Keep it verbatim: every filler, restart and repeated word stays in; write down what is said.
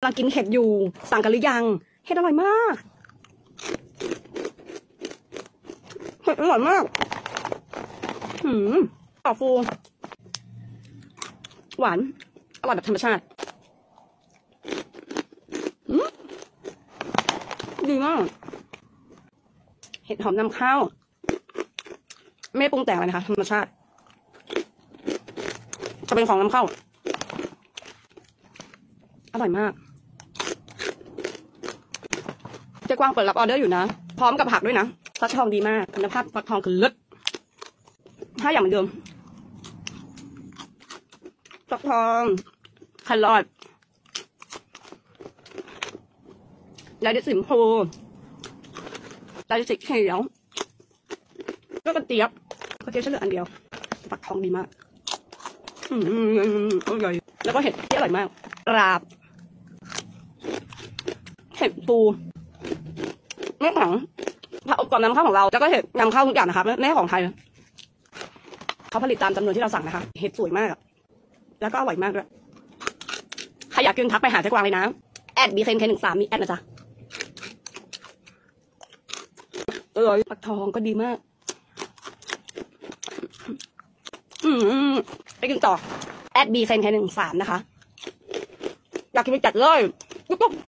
กำลังกินเห็ดอยู่สั่งกันหรือยังเห็ดอร่อยมากเห็ดอร่อยมากหืมต่อฟูหวานอร่อยแบบธรรมชาติอืมดีมากเห็ดหอมนำเข้าไม่ปรุงแต่งอะไรนะคะธรรมชาติจะเป็นของนำเข้าอร่อยมากเจ๊กวางเปิดรับออเดอร์อยู่นะพร้อมกับผักด้วยนะฟักทองดีมากคุณภาพฟักทองคือเลิศห้าอย่างเหมือนเดิมฟักทองแครอทยาดิสิมพูยาดิสิเขียวก็กระเจี๊ยบกระเจี๊ยบเฉลืออันเดียวฟักทองดีมากอืมอร่อยแล้วก็เห็ดที่อร่อยมากกราบเห็ดปูไม่ของผักอบกรอบนำเข้าของเราแล้วก็เห็ดนำเข้าทุกอย่างนะคะไม่ใช่ของไทยเขาผลิตตามจำนวนที่เราสั่งนะคะเห็ดสวยมากแล้วก็อร่อยมากด้วยใครอยากกินทักไปหาเจ๊กวางเลยนะแอดบีเซนเคหนึ่งสามมีแอดนะจ๊ะเออผักทองก็ดีมากอืมไปกินต่อแอดบีเซนเคหนึ่งสามนะคะอยากกินไปจัดเลยกุ๊ก